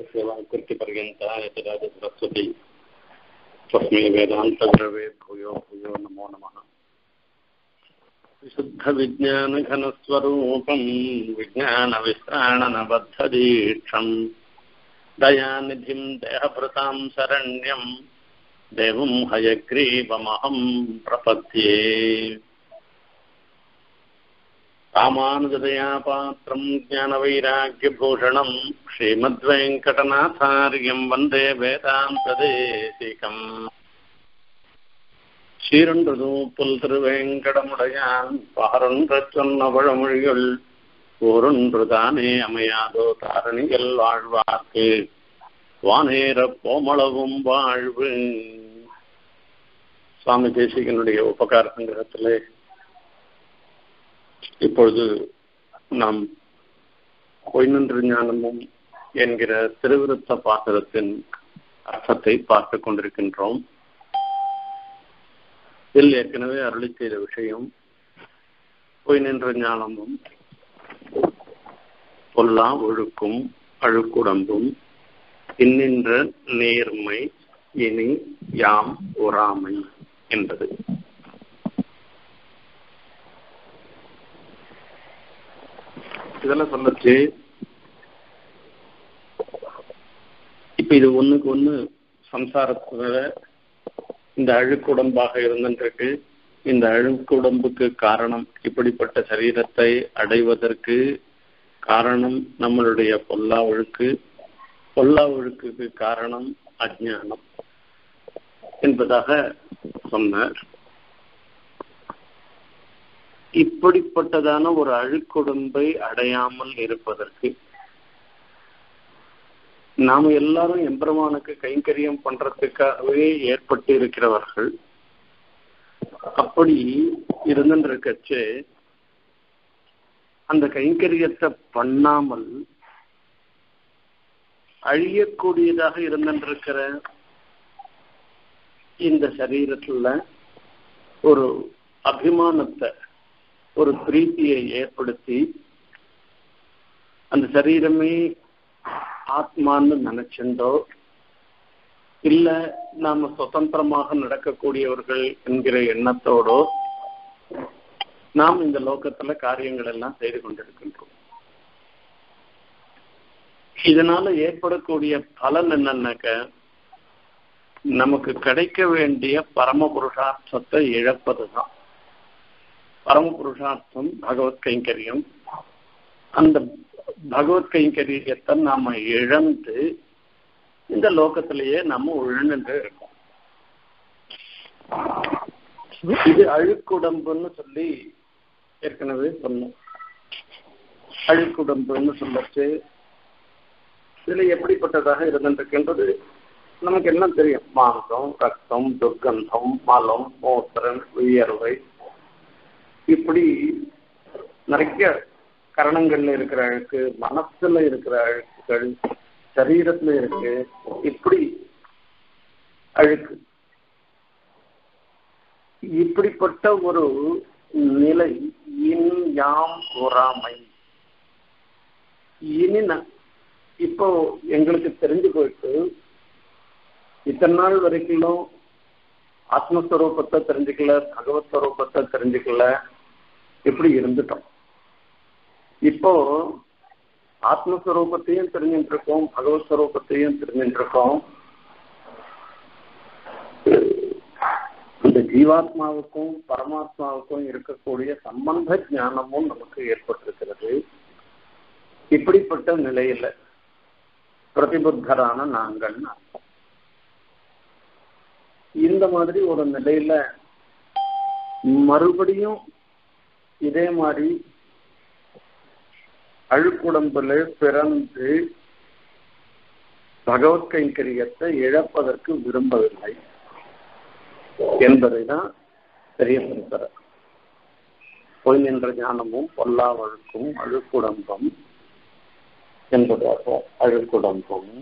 सेवाकृतिपर्यन्ता यतिराज सरस्वती तस्मै वेदान्तगुरवे भूयो भूयो नमो नमः। विशुद्धविज्ञानघनस्वरूपं विज्ञानविश्राणनबद्धदीक्षं दयानिधिं देहभृतां शरण्यं देवं हयग्रीवमहं प्रपद्ये। रामानुजदया पात्रं ज्ञानवैराग्यभूषणं श्रीमद्वेङ्कटनाथार्यं वन्दे वेदान्तदेशिकम्। சீரொன்றுதூப்புல் திருவேங்கடமுடையான் பாரொன்று சொன்ன பழமொழிகள் ஓரொன்று தானே அமையாதோ தாரணிகள் வாழ்வார்க்கு வானேர கோமளவும் வாழ்வு. சுவாமி தேசிகனுடைய உபகார சங்கிரகத்திலே இப்பொழுது நாம் பொய்நின்று ஞானமும் என்கிற திருவிருத்த பாசுரத்தின் அர்த்தத்தை பார்த்து கொண்டிருக்கின்றோம். இதில் ஏற்கனவே அருளி செய்த விஷயம் பொய்நின்ற ஞானமும் பொல்லா ஒழுக்கும் அழுக்குடம்பும் இன்னின்ற நேர்மை இனி யாம் ஒராமை என்பது. இதெல்லாம் சொல்லச்சு இப்ப இது ஒண்ணுக்கு ஒண்ணு சம்சாரத்துல இந்த அழுக்குடம்பாக இருந்திருக்கு. இந்த அழுக்குடம்புக்கு காரணம் இப்படிப்பட்ட சரீரத்தை அடைவதற்கு காரணம் நம்மளுடைய பொல்லா ஒழுக்கு, பொல்லா ஒழுக்குக்கு காரணம் அஜ்ஞானம் என்பதாக சொன்னார். இப்படிப்பட்டதான ஒரு அழுக்குடம்பை அடையாமல் இருப்பதற்கு நாம எல்லாரும் எம்பெருமானுக்கு கைங்கரியம் பண்றதுக்காகவே ஏற்பட்டு இருக்கிறவர்கள். அப்படி இருந்துருக்கச்சு அந்த கைங்கரியத்தை பண்ணாமல் அழியக்கூடியதாக இருந்திருக்கிற இந்த சரீரத்துல ஒரு அபிமானத்தை, ஒரு பிரீத்தியை ஏற்படுத்தி அந்த சரீரமே ஆத்மான்னு நினைச்சுண்டோ இல்ல நாம சுதந்திரமாக நடக்கக்கூடியவர்கள் என்கிற எண்ணத்தோடோ நாம் இந்த லோகத்துல காரியங்கள் எல்லாம் செய்து கொண்டிருக்கின்றோம். இதனால ஏற்படக்கூடிய பலன் என்னன்னாக்க நமக்கு கிடைக்க வேண்டிய பரம புருஷார்த்தத்தை இழப்பதுதான். பரம புருஷார்த்தம் பகவத் கைங்கரியம். அந்த பகவத் கைங்கரியத்தை நாம இழந்து இந்த லோகத்திலேயே நம்ம உழந்து இருக்கோம். இது அழுக்குடம்புன்னு சொல்லி ஏற்கனவே சொன்னோம். அழுக்குடம்புன்னு சொல்லச்சு இதுல எப்படிப்பட்டதாக இருந்துருக்குன்றது நமக்கு எல்லாம் தெரியும். மாம்சம், ரத்தம், துர்கந்தம், மலம், மூத்திரம், வியர்வை, இப்படி நிறைய கரணங்கள்ல இருக்கிற அழுக்கு, மனசுல இருக்கிற அழுக்குகள், சரீரத்துல இருக்கு. இப்படி அழுக்கு, இப்படிப்பட்ட ஒரு நிலை இனி யாம் ஒராமை. இனி இப்போ எங்களுக்கு தெரிஞ்சு போயிட்டு இத்தனை நாள் வரைக்கும் ஆத்மஸ்வரூபத்தை தெரிஞ்சுக்கல, பகவத் ஸ்வரூபத்தை தெரிஞ்சுக்கல, இப்படி இருந்துட்டோம். இப்போ ஆத்மஸ்வரூபத்தையும் தெரிஞ்சுட்டு இருக்கோம், பகவத் ஸ்வரூபத்தையும் தெரிஞ்சுட்டு இருக்கோம். இந்த ஜீவாத்மாவுக்கும் பரமாத்மாவுக்கும் இருக்கக்கூடிய சம்பந்த ஞானமும் நமக்கு ஏற்பட்டிருக்கிறது. இப்படிப்பட்ட நிலையில பிரதிபுத்தரான நாங்கள் இந்த மாதிரி ஒரு நிலையில மறுபடியும் இதே மாதிரி அழுக்குடம்புல பிறந்து பகவத் கைங்கரியத்தை இழப்பதற்கு விரும்பவில்லை என்பதை தான் தெரியப்படுத்துற. பொய் நின்ற ஞானமும் பொல்லா வழுக்கும் அழுக்குடம்பம் என்பதாகும். அழுக்குடம்பம்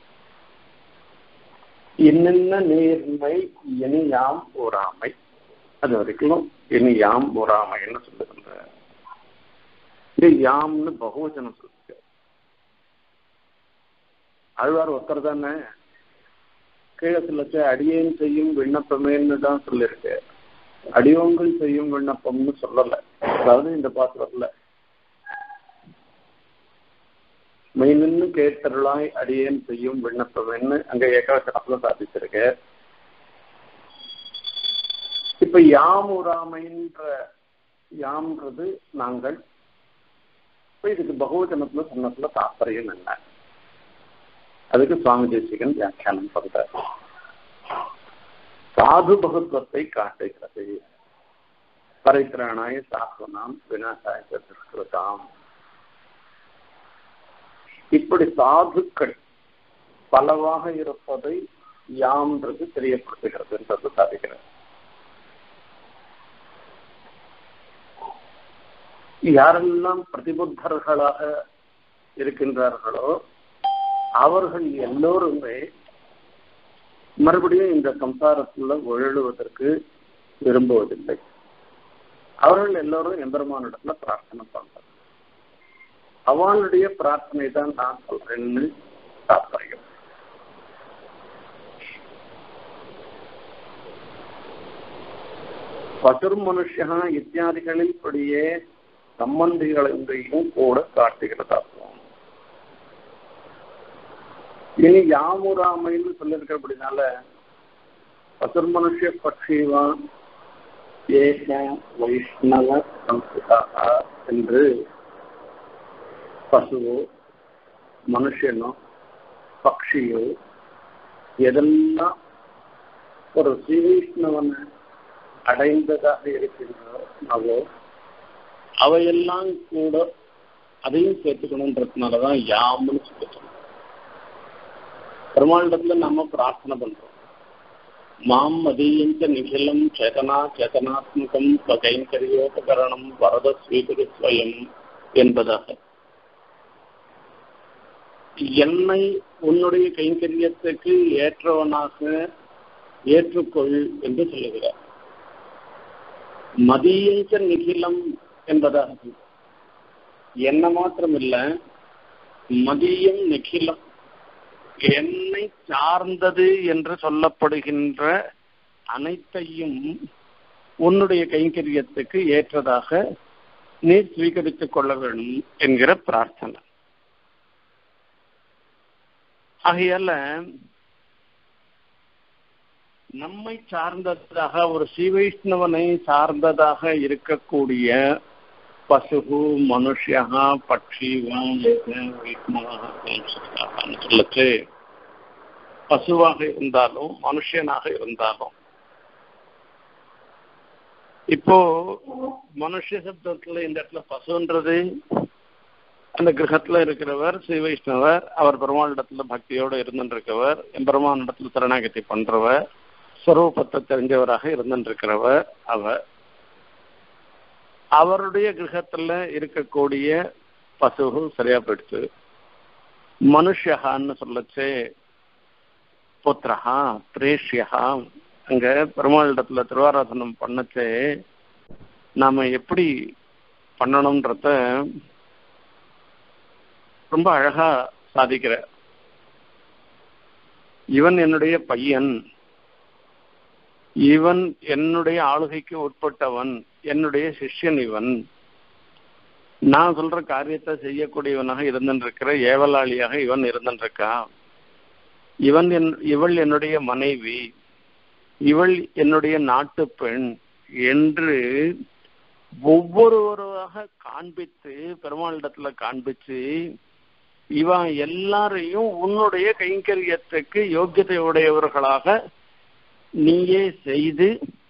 என்னென்ன நேர்மை இனி யாம் ஒராமை. அது வரைக்கும் இனி யாம் ஒராமைன்னு சொல்லுகின்ற இது யாம்னு பகுவச்சனம் சொல்லுங்க. ஆழ்வார் ஒருத்தர் தானே. கீழே சொல்லச்சு அடியேன் செய்யும் விண்ணப்பமேன்னு தான் சொல்லியிருக்கு, அடியோங்கள் செய்யும் விண்ணப்பம்னு சொல்லல. அதாவது இந்த பாத்திரத்துல மெயின்னு கேட்டருளாய் அடியேன் செய்யும் விண்ணப்பம்னு அங்க ஏகாவசனத்துல சாதிச்சிருக்கு. இப்ப யாமுராமைன்ற யாம்ன்றது நாங்கள். இப்ப இதுக்கு பகுவஜனத்துல சொன்னதுல தாற்பயம் என்ன, அதுக்கு சுவாமி தேசிகன் வியாக்கியானம் பண்றார். சாது பகுத்துவத்தை காட்டுகிறது. பரித்ராணாய சாஸ்வனாம் விநாசாய திருஷ்கிருதாம். இப்படி சாதுக்கள் பலவாக இருப்பதை யாம்ன்றது தெரியப்படுத்துகிறது என்றது சாதிக்கிறது. யாரெல்லாம் பிரதிபுத்தர்களாக இருக்கின்றார்களோ அவர்கள் எல்லோருமே மறுபடியும் இந்த சம்சாரத்துல உழலுவதற்கு விரும்புவதில்லை. அவர்கள் எல்லோரும் எம்பெருமானிடத்துல பிரார்த்தனை பண்றாங்க. அவளுடைய பிரார்த்தனை தான் நான் சொல்றேன்னு தாற்பயம். பசுர் மனுஷா இத்தியாதிகளில் படியே சம்பந்திகளையும் கூட காட்டுகிறதாகும். இனி யாமுராமைன்னு சொல்லியிருக்கிறபடினால பசுர் மனுஷ பட்சிவான் ஏக வைஷ்ணவ சம்ஸ்கிருதாக என்று பசுவோ மனுஷனோ பக்ஷியோ எதெல்லாம் ஒரு ஸ்ரீவைஷ்ணவனை அடைந்ததாக இருக்கின்றனவோ அவையெல்லாம் கூட அதையும் சேர்த்துக்கணுன்றதுனாலதான் யாமுன்னு சொல்லிட்டோம். பெருமாளிடத்துல நம்ம பிரார்த்தனை பண்றோம். மாம் மதீயஞ்ச நிகிலம் சேதனா சேதனாத்மகம் கைங்கரியோபகரணம் வரத ஸ்வீகரி ஸ்வயம் என்பதாக என்னை உன்னுடைய கைங்கரியத்துக்கு ஏற்றவனாக ஏற்றுக்கொள் என்று சொல்லுகிறார். மதியஞ்ச நிகிலம் என்பதாக என்ன மாத்திரமில்ல, மதியம் நிகிலம் என்னை சார்ந்தது என்று சொல்லப்படுகின்ற அனைத்தையும் உன்னுடைய கைங்கரியத்துக்கு ஏற்றதாக நீ ஸ்வீகரித்துக் கொள்ள வேண்டும் என்கிற பிரார்த்தனை. ஆகையால நம்மை சார்ந்ததாக ஒரு ஸ்ரீவைஷ்ணவனை சார்ந்ததாக இருக்கக்கூடிய பசுகு மனுஷா பட்சிவான் சொல்லச்சு பசுவாக இருந்தாலும் மனுஷனாக இருந்தாலும், இப்போ மனுஷ சப்தத்துல இந்த இடத்துல பசுன்றது அந்த கிரகத்துல இருக்கிறவர் ஸ்ரீ வைஷ்ணவர், அவர் பெருமாளிடத்துல பக்தியோடு இருந்துருக்கவர், பெருமானிடத்துல சரணாகதி பண்றவர், ஸ்வரூபத்தை தெரிஞ்சவராக இருந்துருக்கிறவர். அவருடைய கிரகத்துல இருக்கக்கூடிய பசுகு சரியா போயிடுச்சு. மனுஷகான்னு சொல்லச்சு புத்திரஹா பிரேஷ்யா. அங்க பெருமாளிடத்துல திருவாராதனம் பண்ணச்சே நாம எப்படி பண்ணணும்ன்றத ரொம்ப அழகா சாதிக்கிற. இவன் என்னுடைய பையன், இவன் என்னுடைய ஆளுகைக்கு உட்பட்டவன், என்னுடைய சிஷ்யன், இவன் நான் சொல்ற காரியத்தை செய்யக்கூடியவனாக இருந்திருக்கிற ஏவலாளியாக இவன் இருந்திருக்கான். இவள் என்னுடைய மனைவி, இவள் என்னுடைய நாட்டு பெண் என்று ஒவ்வொருவராக காண்பித்து பெருமாளிடத்துல காண்பிச்சு இவன் எல்லாரையும் உன்னுடைய கைங்கரியத்துக்கு யோக்கியதையுடையவர்களாக நீயே செய்து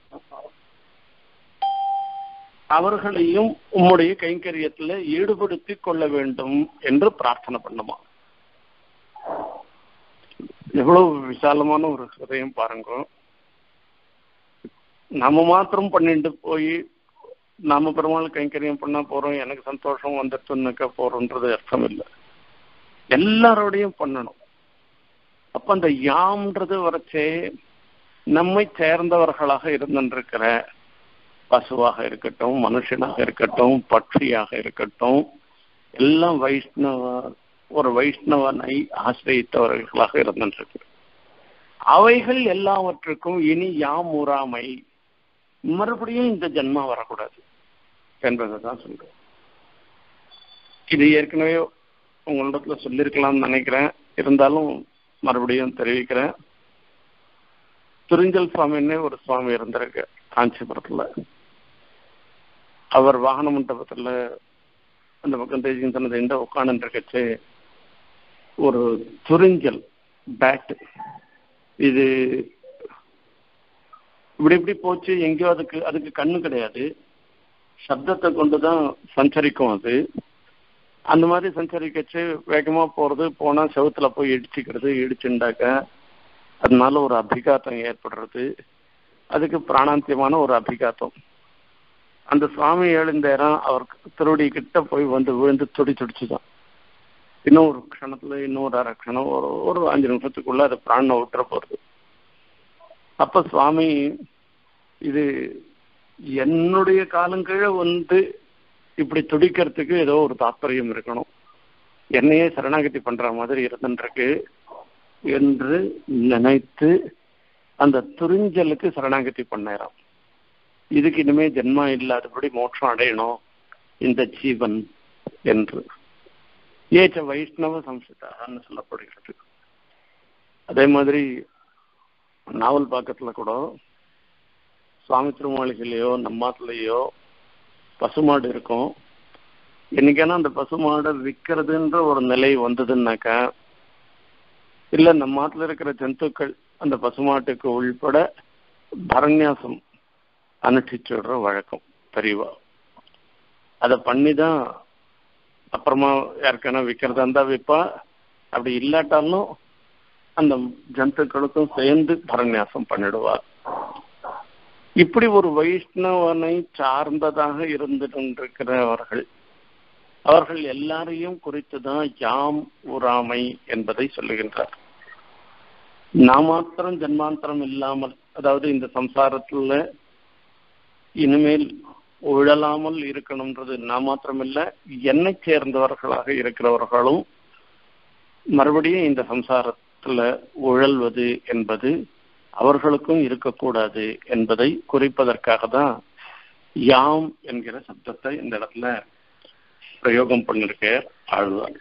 அவர்களையும் உம்முடைய கைங்கரியத்துல ஈடுபடுத்தி கொள்ள வேண்டும் என்று பிரார்த்தனை பண்ணுமா. எவ்வளவு விசாலமான ஒரு ஹிருதயம் பாருங்க. நம்ம மாத்திரம் பண்ணிட்டு போய் நாம பெருமாள் கைங்கரியம் பண்ணா போறோம், எனக்கு சந்தோஷம் வந்துட்டுன்னுக்க போறோன்றது அர்த்தம் இல்லை. எல்லாரோடையும் பண்ணணும். அப்ப அந்த யாம்ன்றது வரைச்சே நம்மை சேர்ந்தவர்களாக இருந்திருக்கிற பசுவாக இருக்கட்டும், மனுஷனாக இருக்கட்டும், பட்சியாக இருக்கட்டும், எல்லாம் வைஷ்ணவ ஒரு வைஷ்ணவனை ஆசிரியத்தவர்களாக இருந்திருக்கு. அவைகள் எல்லாவற்றுக்கும் இனி யாம் உறாமை, மறுபடியும் இந்த ஜென்மா வரக்கூடாது என்பதைதான் சொல்றேன். இது ஏற்கனவே உங்களிடத்துல சொல்லியிருக்கலாம்னு நினைக்கிறேன், இருந்தாலும் மறுபடியும் தெரிவிக்கிறேன். துரிஞ்சல் சுவாமின்னு ஒரு சுவாமி இருந்திருக்கு காஞ்சிபுரத்துல. அவர் வாகன மண்டபத்துல அந்த பக்கம் தேசிகன் இந்த உட்காந்து இருக்கச்சு ஒரு துரிஞ்சல் பேட், இது இப்படி இப்படி போச்சு எங்கேயோ, அதுக்கு கண்ணு கிடையாது, சப்தத்தை கொண்டுதான் சஞ்சரிக்கும். அது அந்த மாதிரி சஞ்சரிக்கச்சு வேகமா போறது, போனா செவுத்துல போய் இடிச்சுக்கிறது, இடிச்சுண்டாக்க அதனால ஒரு அபிகாத்தம் ஏற்படுறது, அதுக்கு பிராணாந்தியமான ஒரு அபிகாத்தம். அந்த சுவாமி எழுந்தேரம் அவர் திருவடி கிட்ட போய் வந்து விழுந்து துடிச்சுதான். இன்னும் ஒரு க்ஷணத்துல, இன்னொரு அரை க்ஷணம், ஒரு 5 நிமிஷத்துக்குள்ள அது பிராணனை விட்டுற போறது. அப்ப சுவாமி, இது என்னுடைய காலங்கீழ வந்து இப்படி துடிக்கிறதுக்கு ஏதோ ஒரு தாற்பயம் இருக்கணும், என்னையே சரணாகதி பண்ற மாதிரி இருந்துருக்கு என்று நினைத்து அந்த துரிஞ்சலுக்கு சரணாகதி பண்ணாராம். இதுக்கு இனிமே ஜென்மா இல்லாதபடி மோட்சம் அடையணும் இந்த ஜீவன் என்று ஏச்ச வைஷ்ணவ சம்சிதான்னு சொல்லப்படுகிறது. அதே மாதிரி நாவல் பாக்கத்துல கூட சுவாமி திருமாளிகையிலையோ நம்மாத்துலயோ பசுமாடு இருக்கும். என்னைக்கான அந்த பசுமாடை விற்கிறதுன்ற ஒரு நிலை வந்ததுன்னாக்கா, இல்ல நம்ம மாட்டுல இருக்கிற ஜந்துக்கள் அந்த பசுமாட்டுக்கு உள்பட பரநியாசம் அனுஷ்டிச்சு விடுற வழக்கம் பெரியவா. அதை பண்ணிதான் அப்புறமா யாருக்கான விற்கிறதா இருந்தா விற்பா, அப்படி இல்லாட்டாலும் அந்த ஜந்துக்களுக்கும் சேர்ந்து பரநியாசம் பண்ணிடுவார். இப்படி ஒரு வைஷ்ணவனை சார்ந்ததாக இருந்திருக்கிறவர்கள், அவர்கள் எல்லாரையும் குறித்துதான் யாம் உறாமை என்பதை சொல்லுகின்றார். நான் மாத்திரம் ஜன்மாந்தரம் இல்லாமல், அதாவது இந்த சம்சாரத்துல இனிமேல் உழலாமல் இருக்கணும்ன்றது நான் மாத்திரம் இல்ல, என்னை சேர்ந்தவர்களாக இருக்கிறவர்களும் மறுபடியும் இந்த சம்சாரத்துல உழல்வது என்பது அவர்களுக்கும் இருக்கக்கூடாது என்பதை குறிப்பதற்காக தான் யாம் என்கிற சப்தத்தை இந்த இடத்துல பிரயோகம் பண்ணிருக்க ஆழ்வார்.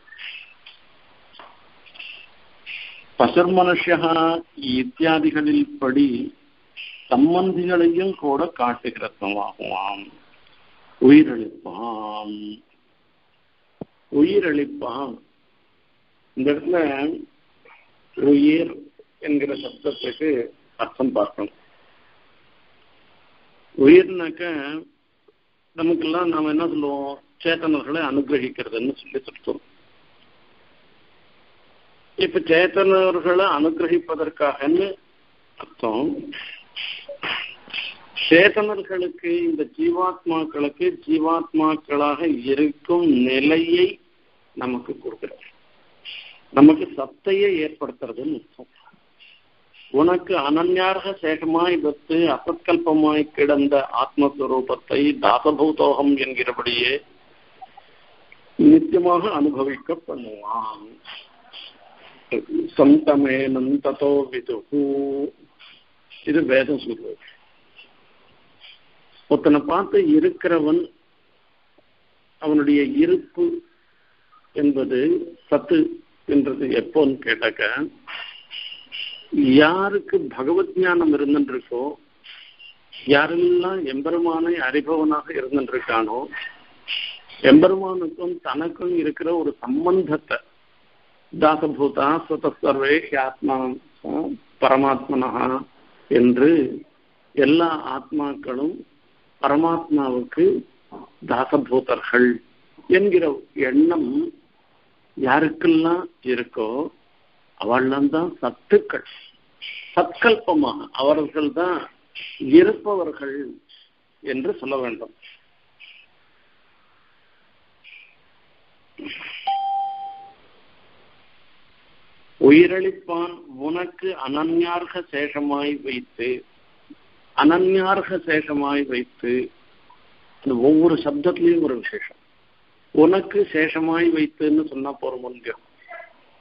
பசுர் மனுஷா இத்தியாதிகளில் படி சம்பந்திகளையும் கூட காட்டுகிறதுமாகுவான். உயிரளிப்பான், உயிரளிப்பான். இந்த இடத்துல உயிர் என்கிற சப்தத்துக்கு அர்த்தம் பார்க்கணும். உயிர்னாக்க நமக்கெல்லாம் நாம என்ன சொல்லுவோம், சேத்தனர்களை அனுகிரகிக்கிறதுன்னு சொல்லி சொல்றோம். இப்ப சேத்தனர்களை அனுகிரகிப்பதற்காகன்னு அர்த்தம். சேத்தனர்களுக்கு, இந்த ஜீவாத்மாக்களுக்கு ஜீவாத்மாக்களாக இருக்கும் நிலையை நமக்கு கொடுக்கிறார், நமக்கு சத்தையை ஏற்படுத்துறதுன்னு அர்த்தம். உனக்கு அனன்யாக சேகமாய் வைத்து அசத்கல்பமாய் கிடந்த ஆத்மஸ்வரூபத்தை தாசபூதோகம் என்கிறபடியே நித்தியமாக அனுபவிக்க பண்ணுவான். சந்தமேனம் ததோ விதுஹு, இது வேதம் சொல்றது. ஒருத்தனை பார்த்து இருக்கிறவன் அவனுடைய இருப்பு என்பது சத்து என்றது எப்போன்னு கேட்டாக்க, யாருக்கு பகவத் ஞானம் இருந்துருக்கோ, யாரெல்லாம் எம்பெருமானை அறிபவனாக இருந்துருக்கானோ, எம்பெருமானுக்கும் தனக்கும் இருக்கிற ஒரு சம்பந்தத்தை, தாசபூதா ஸ்வதர்வே ஆத்மா பரமாத்மனா என்று எல்லா ஆத்மாக்களும் பரமாத்மாவுக்கு தாசபூதர்கள் என்கிற எண்ணம் யாருக்கெல்லாம் இருக்கோ அவள்லாம் தான் சத்துக்கள். சத்கல்பமாக அவர்கள் தான் இருப்பவர்கள் என்று சொல்ல வேண்டும். உயிரளிப்பான் உனக்கு அனன்யார்க சேஷமாய் வைத்து, அனன்யார்க சேஷமாய் வைத்து, ஒவ்வொரு சப்தத்திலையும் ஒரு விசேஷம். உனக்கு சேஷமாய் வைத்துன்னு சொன்னா போற முடியும்.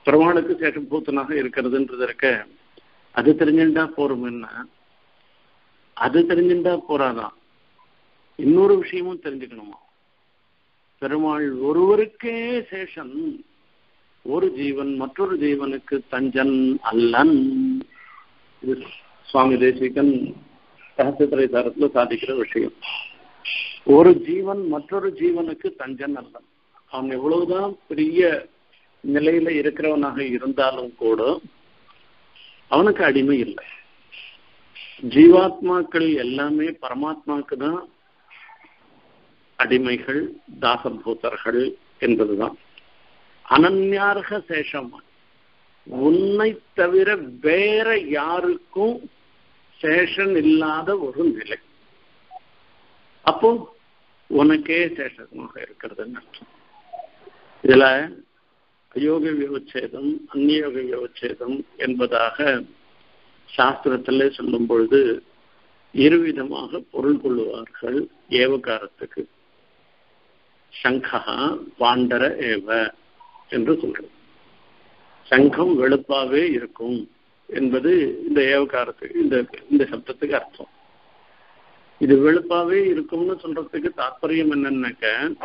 பெருமாளுக்கு சேஷபூத்தனாக இருக்கிறதுன்றது இருக்க, அது தெரிஞ்சுட்டா போறோம்னா அது தெரிஞ்சுட்டா போறாதான், இன்னொரு விஷயமும் தெரிஞ்சுக்கணுமா. பெருமாள் ஒருவருக்கே சேஷன், ஒரு ஜீவன் மற்றொரு ஜீவனுக்கு தஞ்சன் அல்லன். இது சுவாமி தேசிகன் சஹஸ்ரதிரைசாரத்துல சாதிக்கிற விஷயம். ஒரு ஜீவன் மற்றொரு ஜீவனுக்கு தஞ்சன் அல்லன். அவன் எவ்வளவுதான் பெரிய நிலையில இருக்கிறவனாக இருந்தாலும் கூட அவனுக்கு அடிமை இல்லை. ஜீவாத்மாக்கள் எல்லாமே பரமாத்மாவுக்கு தான் அடிமைகள், தாசபூதர்கள் என்பதுதான். அனன்யார்க சேஷம், உன்னை தவிர வேற யாருக்கும் சேஷன் இல்லாத ஒரு நிலை. அப்போ உனக்கே சேஷமாக இருக்கிறதுன்னு அர்த்தம். இதுல அயோக விவச்சேதம் அந்நியோக விவச்சேதம் என்பதாக சாஸ்திரத்திலே சொல்லும் பொழுது இருவிதமாக பொருள் கொள்ளுவார்கள் ஏவகாரத்துக்கு. சங்கா பாண்டர ஏவ என்று சொல்றது. சங்கம் வெளுப்பாவே இருக்கும் என்பது இந்த ஏவகாரத்துக்கு இந்த சப்தத்துக்கு அர்த்தம். இது வெளுப்பாவே இருக்கும்னு சொல்றதுக்கு தாற்பயம் என்னன்னாக்க,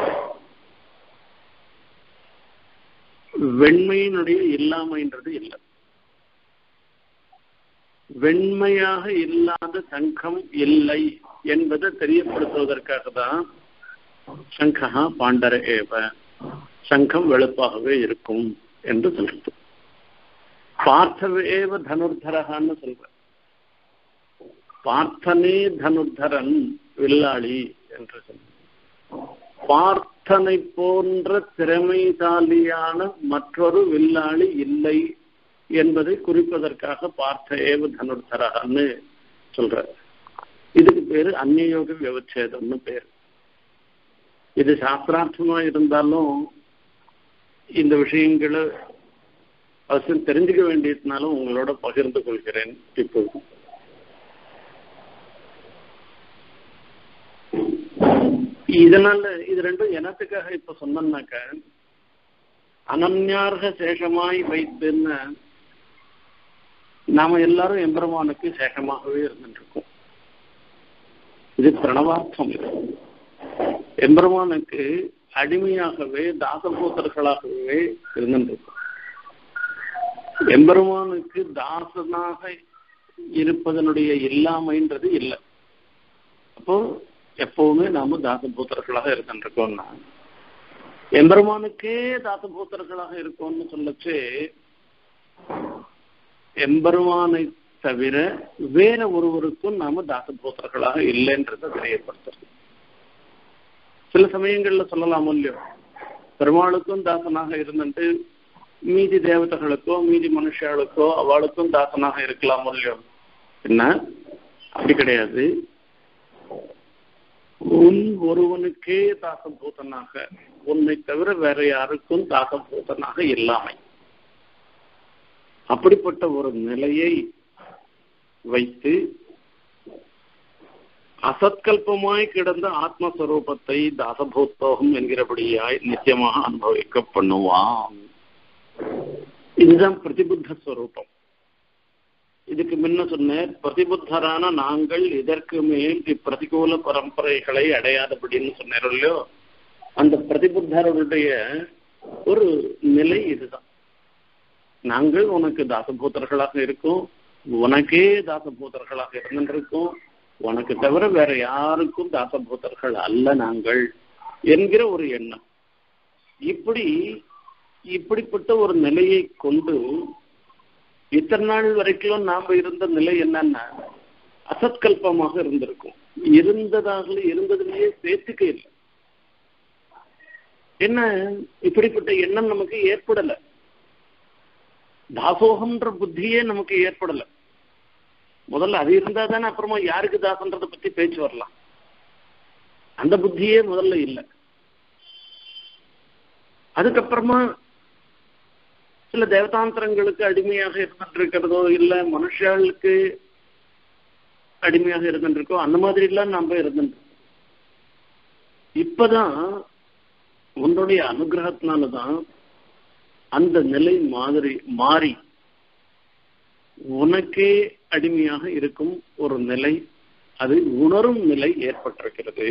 வெண்மையினுடைய இல்லாமைன்றது இல்லை. வெண்மையாக இல்லாத சங்கம் இல்லை என்பதை தெரியப்படுத்துவதற்காக தான் சங்கா பாண்டர ஏவ, சங்கம் வெளுப்பாகவே இருக்கும் என்று சொல்றது. பார்த்தவேவ தனுர்தரகான்னு சொல்ற. பார்த்தனே தனுர்தரன் வில்லாளி என்று சொல்ற. பார்த்தனை போன்ற திறமைசாலியான மற்றொரு வில்லாளி இல்லை என்பதை குறிப்பதற்காக பார்த்த ஏவ தனுர்தரகான்னு சொல்ற. இதுக்கு பேரு அந்நியோக விவச்சேதம்னு பேரு. இது சாஸ்திரார்த்தமா இருந்தாலும் இந்த விஷயங்களை அவசியம் தெரிஞ்சுக்க வேண்டியதுனாலும் உங்களோட பகிர்ந்து கொள்கிறேன். இப்போது இதனால இது ரெண்டும் எனத்துக்காக இப்ப சொன்னாக்க, அனன்யார்க சேஷமாய் வைத்துன்னு நாம எல்லாரும் எம்பெருமானுக்கு சேஷமாகவே இருந்துட்டு இருக்கோம். இது பிரணவார்த்தம். எம்பெருமானுக்கு அடிமையாகவே தாசபூதர்களாகவே இருந்துட்டு. எம்பெருமானுக்கு தாசனாக இருப்பதனுடைய இல்லாமைன்றது இல்லை. அப்போ எப்பவுமே நாம தாசபூதர்களாக இருந்துருக்கோம்னா, எம்பெருமானுக்கே தாசபூதர்களாக இருக்கோம்னு சொல்லச்சு, எம்பெருமானை தவிர வேற ஒருவருக்கும் நாம தாசபூதர்களாக இல்லைன்றதை தெரியப்படுத்துறது. சில சமயங்கள்ல சொல்லலாம் இல்லையோ, பெருமாளுக்கும் தாசனாக இருந்துட்டு மீதி தேவதைகளுக்கோ மீதி மனுஷர்களுக்கோ அவளுக்கும் தாசனாக இருக்கலாம் இல்லையோ. என்ன அப்படி கிடையாது. உன் ஒருவனுக்கே தாசபூதனாக, உன்னை தவிர வேற யாருக்கும் தாசபூதனாக இல்லாமை, அப்படிப்பட்ட ஒரு நிலையை வைத்து அசத்கல்பமாய் கிடந்த ஆத்மஸ்வரூபத்தை தாசபூத்தோகம் என்கிறபடியாய் நிச்சயமாக அனுபவிக்க பண்ணுவான். இதுதான் பிரதிபுத்த ஸ்வரூபம். இதுக்கு முன்ன சொன்ன பிரதிபுத்தரான நாங்கள் இதற்கு மேல் இப்பிரதிகூல பரம்பரைகளை அடையாதபடின்னு சொன்னோம் இல்லையோ, அந்த பிரதிபுத்தருடைய ஒரு நிலை இதுதான். நாங்கள் உனக்கு தாசபூதர்களாக இருக்கோம், உனக்கே தாசபூதர்களாக இருந்திருக்கோம், உனக்கு தவிர வேற யாருக்கும் தாசபூதர்கள் அல்ல நாங்கள் என்கிற ஒரு எண்ணம். இப்படிப்பட்ட ஒரு நிலையை கொண்டு இத்தனை நாள் வரைக்கும் நாம இருந்த நிலை என்னன்னா அசத்கல்பமாக இருந்திருக்கும். இருந்ததிலேயே சேர்த்துக்க இல்லை. என்ன இப்படிப்பட்ட எண்ணம் நமக்கு ஏற்படல. தாசோகம்ன்ற புத்தியே நமக்கு ஏற்படல. முதல்ல அது இருந்தா தானே அப்புறமா யாருக்கு தாசன்றதை பத்தி பேச்சு வரலாம். அந்த புத்தியே முதல்ல இல்லை. அதுக்கப்புறமா சில தேவதாந்திரங்களுக்கு அடிமையாக இருந்துருக்கிறதோ இல்லை மனுஷர்களுக்கு அடிமையாக இருந்துருக்கோ அந்த மாதிரி எல்லாம் நம்ம இருந்துருக்கோம். இப்பதான் உன்னுடைய அனுகிரகத்தினாலதான் அந்த நிலை மாறி உனக்கே அடிமையாக இருக்கும் ஒரு நிலை, அது உணரும் நிலை ஏற்பட்டிருக்கிறது.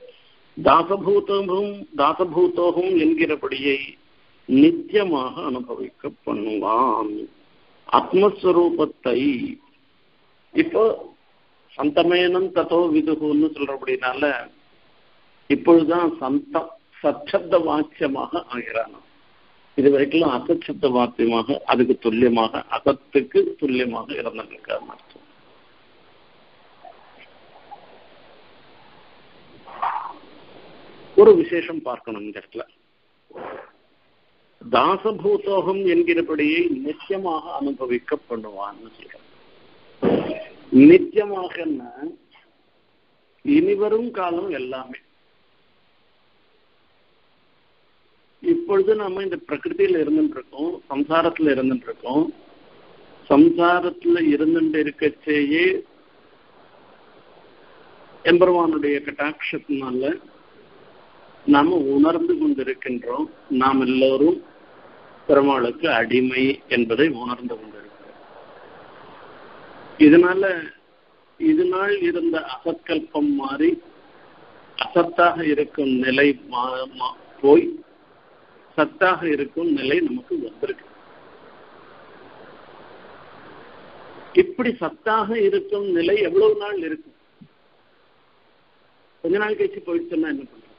தாசபூதோகம் என்கிறபடியை நித்தியமாக அனுபவிக்க பண்ணுவான் ஆத்மஸ்வரூபத்தை. இப்போ சந்தமேனம் ததோ விதுகுன்னு சொல்றபடினால இப்பொழுதுதான் சச்சப்த வாக்கியமாக ஆகிறான். இது வரைக்கும் அசச்சப்த வாக்கியமாக, அதுக்கு துல்லியமாக, அசத்துக்கு துல்லியமாக இருந்திருக்காரு அர்த்தம். ஒரு விசேஷம் பார்க்கணும் இந்த இடத்துல. தாசபூதோகம் என்கிறபடியை நிச்சயமாக அனுபவிக்க பண்ணுவான்னு சொல்ற. நிச்சயமாக இனிவரும் காலம் எல்லாமே. இப்பொழுது நாம இந்த பிரகிருதியில இருந்துட்டு இருக்கோம், சம்சாரத்துல இருந்துட்டு இருக்கோம். சம்சாரத்துல இருந்துட்டு இருக்கச்சேயே எம்பெருமானுடைய கட்டாட்சத்தினால நாம உணர்ந்து கொண்டிருக்கின்றோம். நாம் எல்லோரும் பெருமாளுக்கு அடிமை என்பதை உணர்ந்து கொண்டிருக்கிறோம். இதனால இதனால் இருந்த அசத்கல்பம் மாறி அசத்தாக இருக்கும் நிலை போய் சத்தாக இருக்கும் நிலை நமக்கு வந்திருக்கு. இப்படி சத்தாக இருக்கும் நிலை எவ்வளவு நாள் இருக்கும்? கொஞ்ச நாள் கழிச்சு போயிடுச்சுன்னா என்ன பண்றோம்?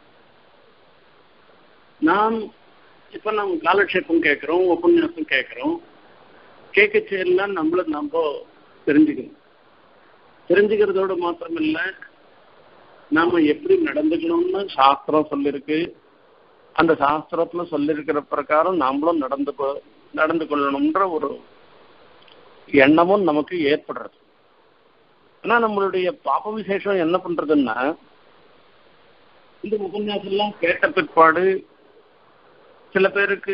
நாம் இப்ப நம்ம காலக்ஷேபம் கேட்கிறோம், உபன்யாசம் கேட்கிறோம். கேட்கச்செல்லாம் நம்ம தெரிஞ்சுக்கணும். தெரிஞ்சுக்கிறதோடு மாத்திரமில்ல, நாம எப்படி நடந்துக்கணும்னு சாஸ்திரம் சொல்லிருக்கு. அந்த சாஸ்திரத்துல சொல்லிருக்கிற பிரகாரம் நாமளும் நடந்து கொள்ளணும்ன்ற ஒரு எண்ணமும் நமக்கு ஏற்படுறது. ஆனா நம்மளுடைய பாப விசேஷம் என்ன பண்றதுன்னா, இந்த உபன்யாசம் எல்லாம் கேட்ட பிற்பாடு சில பேருக்கு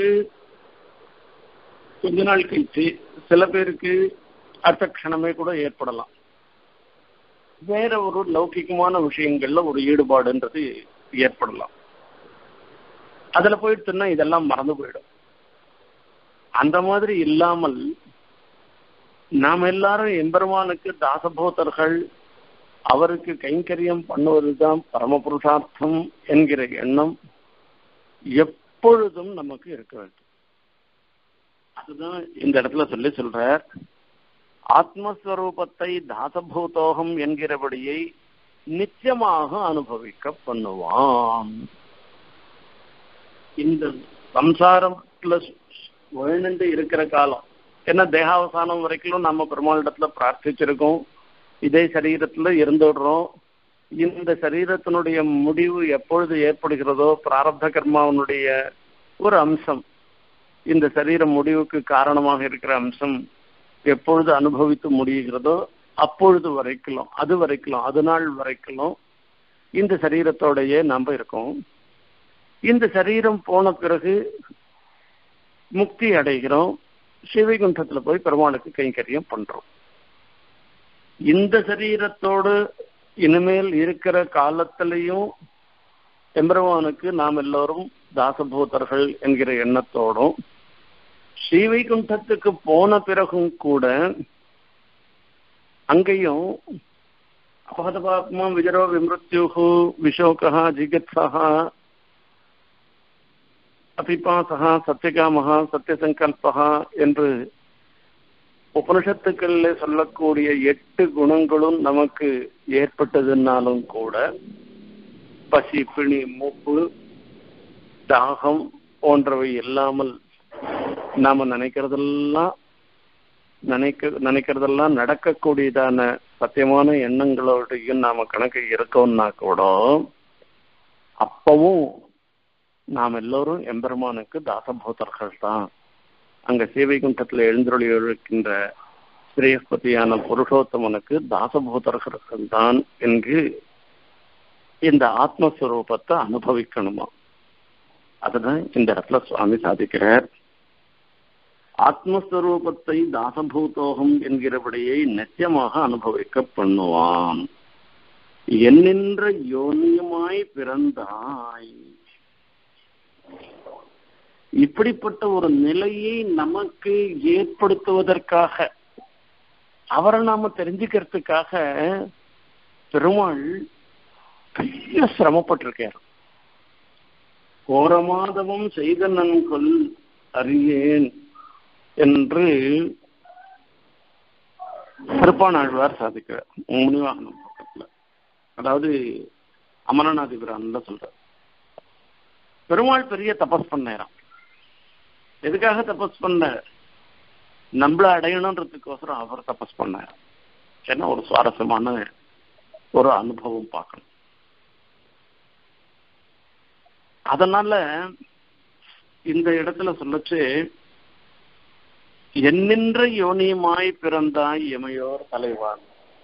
கொஞ்ச நாள் கழிச்சு, சில பேருக்கு அடுத்த க்ஷணமே கூட ஏற்படலாம். வேற ஒரு லௌகிகமான விஷயங்கள்ல ஒரு ஈடுபாடுன்றது ஏற்படலாம். அதுல போயிடுச்சுன்னா இதெல்லாம் மறந்து போயிடும். அந்த மாதிரி இல்லாமல் நாம் எல்லாரும் எம்பெருமானுக்கு தாசபோதர்கள், அவருக்கு கைங்கரியம் பண்ணுவதுதான் பரமபுருஷார்த்தம் என்கிற எண்ணம் எப்பொழுதும் நமக்கு இருக்க வேண்டும். அதுதான் இந்த இடத்துல சொல்ற ஆத்மஸ்வரூபத்தை தாசபூதோகம் என்கிறபடியை நிச்சயமாக அனுபவிக்க பண்ணுவான். இந்த சம்சாரத்துல வாழ்ந்து இருக்கிற காலம் என்ன, தேகாவசானம் வரைக்கும் நம்ம பெருமாளிடத்துல பிரார்த்திச்சிருக்கோம். இதே சரீரத்துல இருந்துடுறோம். இந்த சரீரத்தினுடைய முடிவு எப்பொழுது ஏற்படுகிறதோ, பிராரப்த கர்மாவனுடைய ஒரு அம்சம், இந்த சரீர முடிவுக்கு காரணமாக இருக்கிற அம்சம் எப்பொழுது அனுபவித்து முடிகிறதோ அப்பொழுது வரைக்கும், அது நாள் வரைக்கும் இந்த சரீரத்தோடையே நாம இருக்கோம். இந்த சரீரம் போன பிறகு முக்தி அடைகிறோம். சிவைகுண்டத்துல போய் பெருமாளுக்கு கைங்கரியம் பண்றோம். இந்த சரீரத்தோடு இனிமேல் இருக்கிற காலத்திலையும் எம்பெருமானுக்கு நாம் எல்லோரும் தாசபூதர்கள் என்கிற எண்ணத்தோடும், ஸ்ரீவைகுண்டத்துக்கு போன பிறகும் கூட அங்கேயும் அபகதபாத்மா விஜரோ விமிருத்யுஹு விஷோகா ஜிகத்ஸா அபிபாசா சத்தியகாமஹா சத்தியசங்கல்பா என்று உபனிஷத்துக்களில் சொல்லக்கூடிய 8 குணங்களும் நமக்கு ஏற்பட்டதுனாலும் கூட பசி, பிணி, மூப்பு, தாகம் போன்றவை இல்லாமல் நாம நினைக்கிறதெல்லாம் நடக்கக்கூடியதான சத்தியமான எண்ணங்களோடையும் நாம கணக்கு இருக்கோம்னா கூட அப்பவும் நாம் எல்லோரும் எம்பெருமானுக்கு தாசபூதர்கள் தான். அங்க சேவைகுண்டத்துல எழுந்தருளி இருக்கின்ற ஸ்ரீஸ்பதியான புருஷோத்தமனுக்கு தாசபூதர்கள் தான் என்று இந்த ஆத்மஸ்வரூபத்தை அனுபவிக்கணுமா. அதுதான் இந்த இடத்துல சுவாமி சாதிக்கிறார். ஆத்மஸ்வரூபத்தை தாசபூதோகம் என்கிறபடியை நிச்சயமாக அனுபவிக்க பண்ணுவான். என்னென்ற யோனியமாய் பிறந்தாய். இப்படிப்பட்ட ஒரு நிலையை நமக்கு ஏற்படுத்துவதற்காக, அவரை நாம தெரிஞ்சுக்கிறதுக்காக பெருமாள் பெரிய சிரமப்பட்டிருக்கார். கோரமாதவம் செய்த நன்கொல் அறியேன் என்று திருப்பாணாழ்வார் சாதிக்கிறார் முனிவாகனம் பக்கத்துல. அதாவது அமரநாதிபிரான் சொல்ற பெருமாள் பெரிய தபஸ் பண்ணாராம். எதுக்காக தபஸ் பண்ண? நம்மள அடையணுன்றதுக்கோசரம் அவர் தபஸ் பண்ணார். ஏன்னா ஒரு சுவாரஸ்யமான ஒரு அனுபவம் பார்க்கணும். அதனால இந்த இடத்துல சொல்லச்சு, என்னென்ற யோனியுமாய் பிறந்தாய் எமையோர் தலைவான்,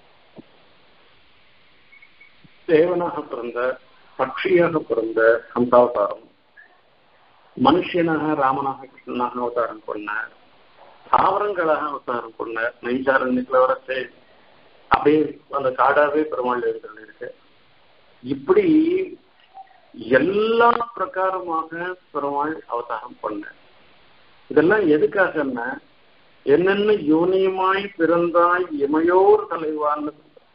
தேவனாக பிறந்த, பட்சியாக பிறந்த ஹம்சாவதாரம், மனுஷனாக ராமனாக கிருஷ்ணனாக அவதாரம் கொண்ட, தாவரங்களாக அவதாரம் கொண்ட, நெய்சாரண்யத்துல வரச்சு அப்படியே அந்த காடாவே பெருமாள் எழுதுகள் இருக்கு. இப்படி எல்லா பிரகாரமாக பெருமாள் அவதாரம் பண்ண. இதெல்லாம் எதுக்காகன்னா, என்னென்ன யோனியுமாய் பிறந்தாய் இமையோர் தலைவான்னு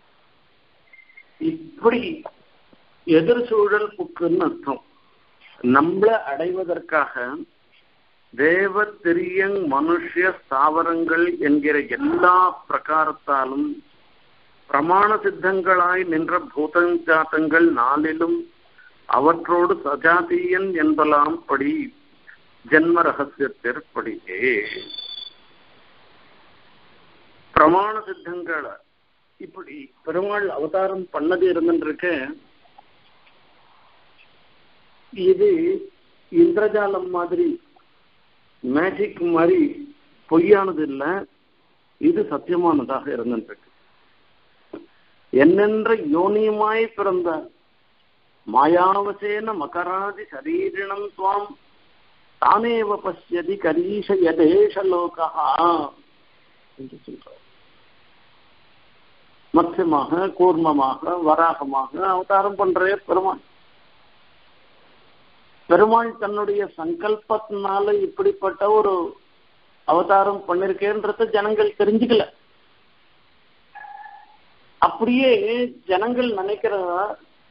இப்படி எதிர்சூழல் புக்குன்னு அர்த்தம். நம்மள அடைவதற்காக தேவ திரியங் மனுஷ ஸ்தாவரங்கள் என்கிற எல்லா பிரகாரத்தாலும் பிரமாண சித்தங்களாய் நின்ற பூதஞ்சாத்தங்கள் நாளிலும் அவற்றோடு சஜாதியன் என்பலாம் படி ஜென்ம ரகசியத்திற்படியே பிரமாண சித்தங்களை இப்படி பெருமாள் அவதாரம் பண்ணது இருந்துருக்கு. இது இந்திரஜாலம் மாதிரி, மேஜிக் மாதிரி பொய்யானது இல்லை, இது சத்தியமானதாக இருந்துருக்கு. என்னென்ற யோனியுமாய் பிறந்தார் மாயாவசேன மகராதி சரீரிணம் துவாம் தானேவ பசியதி கரீஷ யதேஷ லோகா என்று சொல்றார். மத்தியமாக, கூர்மமாக, வராகமாக அவதாரம் பண்றே பெருமாள். பெருமாள் தன்னுடைய சங்கல்பத்தினால இப்படிப்பட்ட ஒரு அவதாரம் பண்ணிருக்கேன்றது ஜனங்கள் தெரிஞ்சுக்கல. அப்படியே ஜனங்கள் நினைக்கிறதா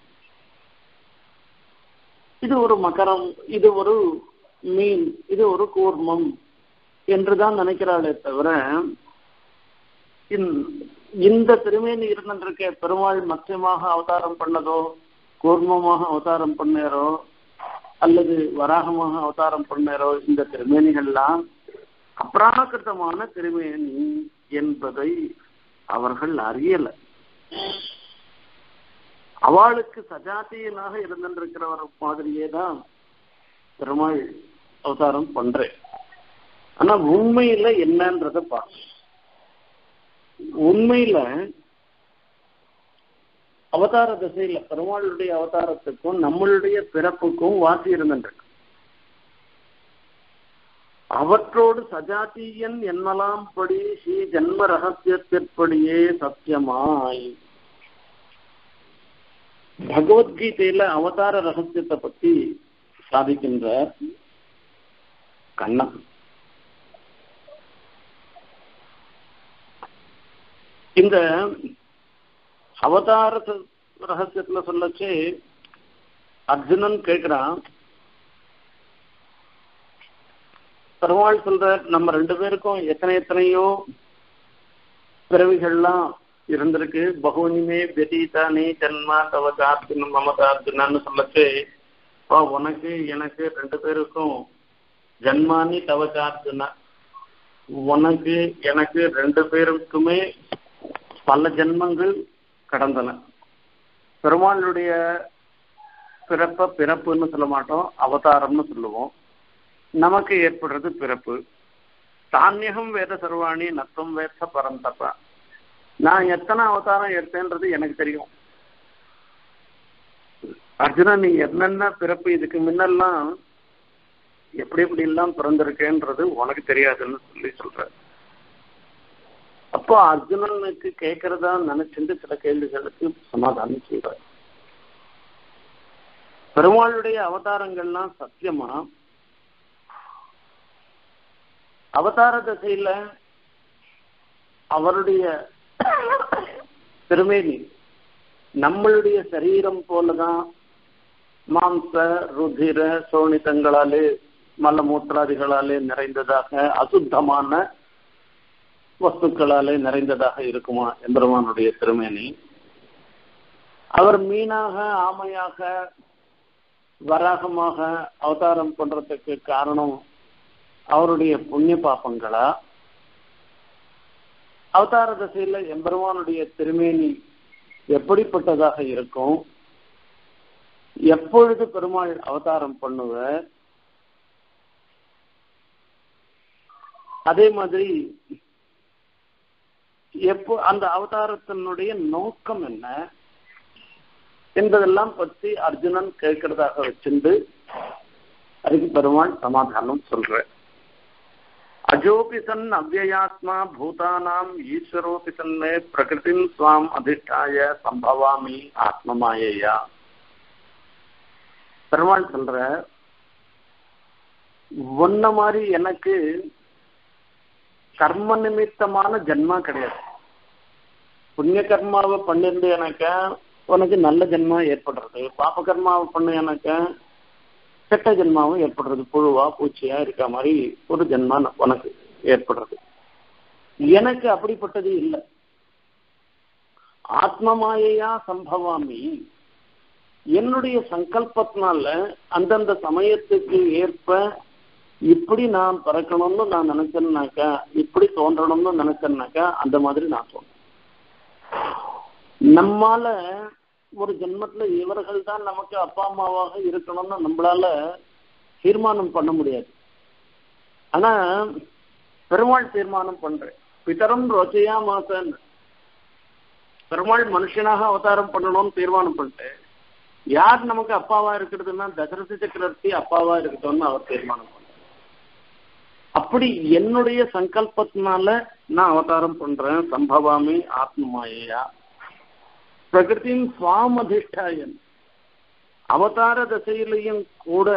இது ஒரு மகரம், இது ஒரு மீன், இது ஒரு கூர்மம் என்றுதான் நினைக்கிறாளே தவிர, இந்த திருமேனி இருந்திருக்க பெருமாள் மத்தியமாக அவதாரம் பண்ணதோ, கூர்மமாக அவதாரம் பண்ணாரோ, அல்லது வராகமாக அவதாரம் பண்ணாரோ, இந்த திருமேனிகள்லாம் அப்ராகிருதமான திருமேனி என்பதை அவர்கள் அறியல. அவளுக்கு சஜாத்தியனாக இருந்திருக்கிறவர் மாதிரியே தான் பெருமாள் அவதாரம் பண்றேன். ஆனா உண்மையில என்னன்றத பார்க்க, உண்மையில அவதார திசையில பெருமாளுடைய அவதாரத்துக்கும் நம்மளுடைய பிறப்புக்கும் வாசி இருந்திருக்கு. அவற்றோடு சஜாத்தியன் என்னலாம் படி ஸ்ரீ ஜன்ம ரகசியத்திற்படியே சத்தியமாய். பகவத்கீதையில அவதார ரகசியத்தை பத்தி சாதிக்கின்ற கண்ணன். இந்த அவதார ரகசியத்துல சொல்லச்சு அர்ஜுனன் கேட்கிறான், பெருமாள் சொல்ற நம்ம ரெண்டு பேருக்கும் எத்தனையோ பிறவிகள்லாம் இருந்திருக்கு. பகுனிமே வெதீதானே ஜன்மா தவச்சார்ஜுனம் மமதார்ஜுனான்னு சொல்லச்சு, உனக்கு எனக்கு ரெண்டு பேருக்கும் ஜன்மானி தவச்சார்ஜுனா, உனக்கு எனக்கு ரெண்டு பேருக்குமே பல ஜென்மங்கள் கடந்தன. பெருமாளுடைய பிறப்புன்னு சொல்ல மாட்டோம், அவதாரம்னு சொல்லுவோம். நமக்கு ஏற்படுறது பிறப்பு. தானியகம் வேத சர்வாணி நத்தம் வேத பரந்தப்பா. நான் எத்தனை அவதாரம் எடுத்தேன்றது எனக்கு தெரியும். அர்ஜுனா நீ என்னென்ன பிறப்பு இதுக்கு முன்னெல்லாம் எப்படி எப்படி எல்லாம் பிறந்திருக்கேன்றது உனக்கு தெரியாதுன்னு சொல்ற. அப்போ அர்ஜுனனுக்கு கேட்கறதா நினைச்சிட்டு சில கேள்விகளுக்கு சமாதானம் சொல்ற. பெருமாளுடைய அவதாரங்கள்லாம் சத்தியமா அவதார தசையில அவருடைய திருமேனி நம்மளுடைய சரீரம் போலதான் மாம்ச ருதிர சோனிதங்களாலே மலமூற்றாதிகளாலே நிறைந்ததாக அசுத்தமான வஸ்துக்களாலே நிறைந்ததாக இருக்குமா எம்பெருமானுடைய திருமேனி? அவர் மீனாக ஆமையாக வராகமாக அவதாரம் பண்றதுக்கு காரணம் அவருடைய புண்ணிய பாப்பங்களா? அவதார தசையில எம்பெருமானுடைய திருமேனி எப்படிப்பட்டதாக இருக்கும்? எப்பொழுது பெருமாள் அவதாரம் பண்ணுவார்? அதே மாதிரி எப்போ அந்த அவதாரத்தினுடைய நோக்கம் என்ன என்பதெல்லாம் பற்றி அர்ஜுனன் கேட்கிறதாக வச்சிருந்து அதுக்கு பெருமாள் சமாதானம் சொல்ற. அஜோபி சன் அவ்யயாத்மா பூதானாம் ஈஸ்வரோபி சன்னே பிரகிருதிம் ஸ்வாம் அதிஷ்டாய சம்பவாமி ஆத்மமாயையா. பெருமாள் சொல்ற, ஒன்ன மாதிரி எனக்கு கர்ம நிமித்தமான ஜென்மா கிடையாது. புண்ணிய கர்மாவை பண்ணிருந்து எனக்கு உனக்கு நல்ல ஜென்மா ஏற்படுறது, பாப கர்மாவை பண்ணு எனக்கு கெட்ட ஜென்மாவும் ஏற்படுறது, புழுவா பூச்சியா இருக்க மாதிரி ஒரு ஜென்மா உனக்கு ஏற்படுறது. எனக்கு அப்படிப்பட்டது இல்லை. ஆத்மமாயையா சம்பவாமி, என்னுடைய சங்கல்பத்தினால அந்தந்த சமயத்துக்கு ஏற்ப இப்படி நான் பிறக்கணும்னு நான் நினைச்சேன்னாக்கா, இப்படி தோன்றணும்னு நினைச்சேன்னாக்கா அந்த மாதிரி நான் தோன்றேன். நம்மால ஒரு ஜென்மத்துல இவர்கள் தான் நமக்கு அப்பா அம்மாவாக இருக்கணும்னு நம்மளால தீர்மானம் பண்ண முடியாது. ஆனா பெருமாள் தீர்மானம் பண்றேன். பிதரம் ரோச்சையா மாசன், பெருமாள் மனுஷனாக அவதாரம் பண்ணணும்னு தீர்மானம் பண்ணிட்டேன். யார் நமக்கு அப்பாவா இருக்கிறதுன்னா தசரத சக்கரவர்த்தி அப்பாவா இருக்கட்டும்னு அவர் தீர்மானம் பண்ண. அப்படி என்னுடைய சங்கல்பத்தினால நான் அவதாரம் பண்றேன். சம்பவாமி ஆத்மமாயையா பிரகிருதின் சுவாம் அதிஷ்டாயன். அவதார தசையிலையும் கூட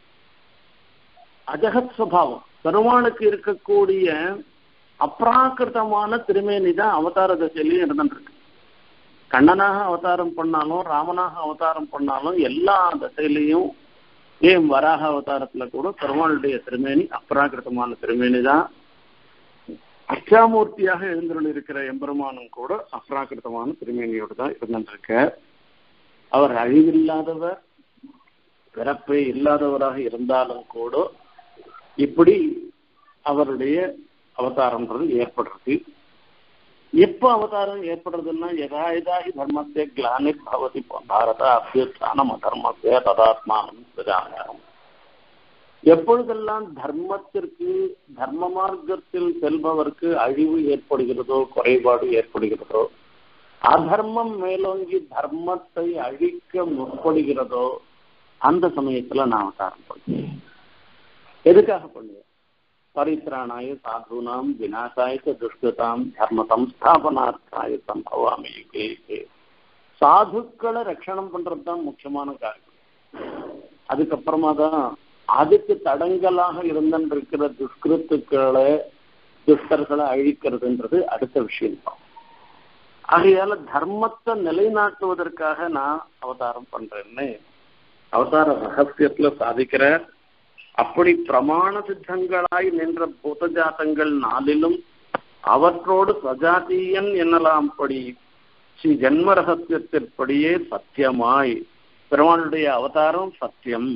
அஜகத் சுபாவம் பெருமாளுக்கு இருக்கக்கூடிய அப்ராக்கிருதமான திருமேனி தான் அவதார தசையிலையும் இருந்துருக்கு. கண்ணனாக அவதாரம் பண்ணாலும் ராமனாக அவதாரம் பண்ணாலும் எல்லா தசையிலையும் ஏன் வராக அவதாரத்துல கூட பெருமாளுடைய திருமேனி அப்ராக்கிருதமான திருமேனி தான். அச்சாமூர்த்தியாக எழுந்தருள் இருக்கிற எம்பெருமானும் கூட அப்ராக்கிருதமான திருமேனியோடு தான் இருந்திருக்க. அவர் அழிவில்லாதவர், பிறப்பே இல்லாதவராக இருந்தாலும் கூட இப்படி அவருடைய அவதாரம்ன்றது ஏற்படுறது. எப்போ அவதாரம் ஏற்படுறதுன்னா யதாயதாகி தர்மத்தை கிளானிர் பவதி பாரத அபியுத்தானம் அதர்மத்தை ததாத்மானம் பிரஜானம். எப்பொழுதெல்லாம் தர்மத்திற்கு தர்ம மார்க்கத்தில் செல்பவருக்கு அழிவு ஏற்படுகிறதோ, குறைபாடு ஏற்படுகிறதோ, அதர்மம் மேலோங்கி தர்மத்தை அழிக்க முற்படுகிறதோ அந்த சமயத்துல நான் அவதாரம் பண்ணுவேன். எதுக்காக பண்ணுவேன்? பரித்ராணாய சாதுனாம் விநாசாய துஷ்கிருதாம் தர்ம சம்ஸ்தாபனார்த்தாய சம்பவாமி. சாதுக்களை ரட்சணம் பண்றதுதான் முக்கியமான காரியம். அதுக்கப்புறமா தான் அதுக்கு தடங்கலாக இருந்திருக்கிற துஷ்கிருத்துக்களை துஷ்டர்களை அழிக்கிறதுன்றது அடுத்த விஷயம்தான். ஆகையால தர்மத்தை நிலைநாட்டுவதற்காக நான் அவதாரம் பண்றேன்னு அவதார ரகசியத்துல சாதிக்கிறார். அப்படி பிரமாண சித்தங்களாய் நின்ற பூதஜாத்தங்கள் நாளிலும் அவற்றோடு சஜாத்தியன் என்னலாம்படி ஸ்ரீ ஜென்ம ரகசியத்திற்படியே சத்தியமாய் பெருமாளுடைய அவதாரம் சத்தியம்.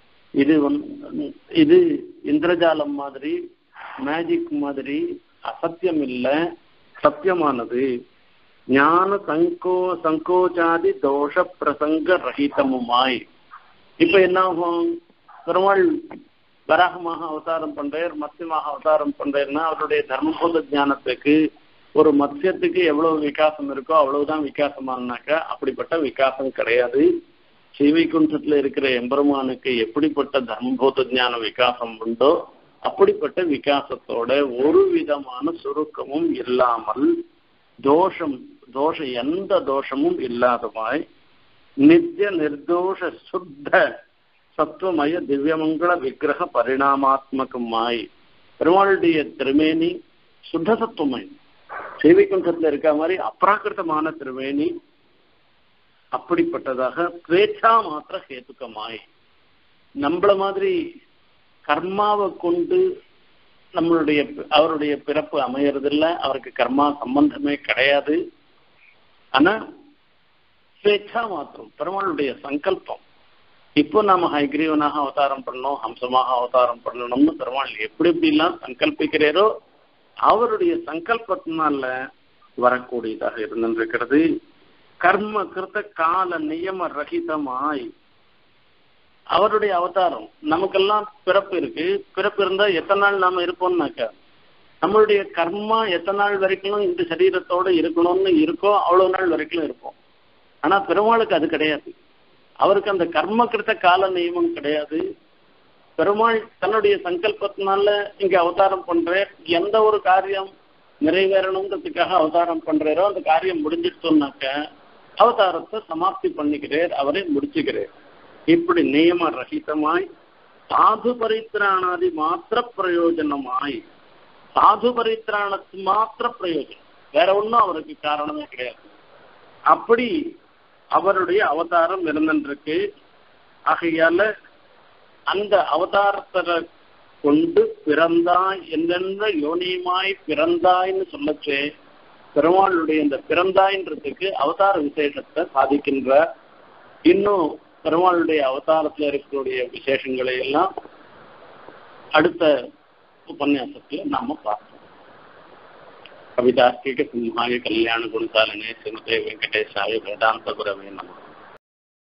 இது இந்திரஜாலம் மாதிரி மேஜிக் மாதிரி அசத்தியம் இல்லை, சத்தியமானது. ஞான சங்கோச்சாதி தோஷ பிரசங்க ரஹிதமுமாய். இப்ப என்ன ஆகும்? பெருமாள் வராகமாக அவதாரம் பண்றார், மத்யமாக அவதாரம் பண்றாருன்னா அவருடைய தர்மபோத ஞானத்துக்கு ஒரு மத்யத்துக்கு எவ்வளவு விகாசம் இருக்கோ அவ்வளவுதான் விகாசமானாக்கா அப்படிப்பட்ட விகாசம் கிடையாது. ஸ்ரீவைகுண்டத்துல இருக்கிற எம்பெருமானுக்கு எப்படிப்பட்ட தர்மபோத ஞான விகாசம் உண்டோ அப்படிப்பட்ட விகாசத்தோட ஒரு விதமான சுருக்கமும் இல்லாமல் எந்த தோஷமும் இல்லாதமாய் நித்திய நிர்தோஷ சுத்த சத்துவமய திவ்யமங்கள விக்கிரக பரிணாமாத்மகமாய் பெருமாளுடைய திருமேனி சுத்த சத்துவமயம், ஸ்ரீவைகுண்டத்துல இருக்க மாதிரி அப்ராக்கிருத்தமான திருமேனி. அப்படிப்பட்டதாக ஸ்வேச்சா மாத்திர ஹேதுக்கமாய் நம்மள மாதிரி கர்மாவை கொண்டு அவருடைய பிறப்பு அமையறதில்லை, அவருக்கு கர்மா சம்பந்தமே கிடையாது. ஆனா ஸ்வேச்சா மாத்திரம் பெருமாளுடைய சங்கல்பம். இப்போ நாம ஹைகிரீவனாக அவதாரம் பண்ணணும், ஹம்சமாக அவதாரம் பண்ணணும்னு பெருமாள் எப்படி எப்படிலாம் சங்கல்பிக்கிறாரோ அவருடைய சங்கல்பத்தினால வரக்கூடியதாக இருந்திருக்கிறது. கர்ம கிருத்த கால நியம ரகிதமாய் அவருடைய அவதாரம். நமக்கெல்லாம் பிறப்பு இருக்கு, பிறப்பு இருந்தா எத்தனை நாள் நாம இருப்போம்னாக்கா நம்மளுடைய கர்மா எத்தனை நாள் வரைக்கும் இந்த சரீரத்தோட இருக்கணும்னு இருக்கோ அவ்வளவு நாள் வரைக்கும் இருப்போம். ஆனா பெருமாளுக்கு அது கிடையாது. அவருக்கு அந்த கர்ம கிருத்த கால நியமம் கிடையாது. பெருமாள் தன்னுடைய சங்கல்பத்தினால இங்க அவதாரம் பண்றார். எந்த ஒரு காரியம் நிறைவேறணுங்கிறதுக்காக அவதாரம் பண்றாரோ அந்த காரியம் முடிஞ்சிட்டோம்னாக்க அவதாரத்தை சமாப்தி பண்ணிக்கிறார், அவரை முடிச்சுக்கிறார். இப்படி நியம ரஹிதமாய் சாது பரித்ராணாதி மாத்திர பிரயோஜனமாய், சாது பரித்ராணத்து மாத்திர பிரயோஜனம், வேற ஒன்றும் அவருக்கு காரணமே கிடையாது. அப்படி அவருடைய அவதாரம் இருந்திருக்கு. ஆகையால அந்த அவதாரத்தை கொண்டு பிறந்தாய் என்னென்ன யோனியமாய் பிறந்தாய்ன்னு சொல்லச்சே பெருமாளுடைய இந்த பிறந்தாயின்றதுக்கு அவதார விசேஷத்தை சாதிக்கின்ற. இன்னும் பெருமாளுடைய அவதாரத்துல இருக்கக்கூடிய விசேஷங்களை எல்லாம் அடுத்த உபன்யாசத்துல நாம பார்ப்போம். கவிதார்க்கிக சிம்ஹாய கல்யாண குணசாலினே ஸ்ரீமதே வெங்கடேசாய வேதாந்த குரவே நமः.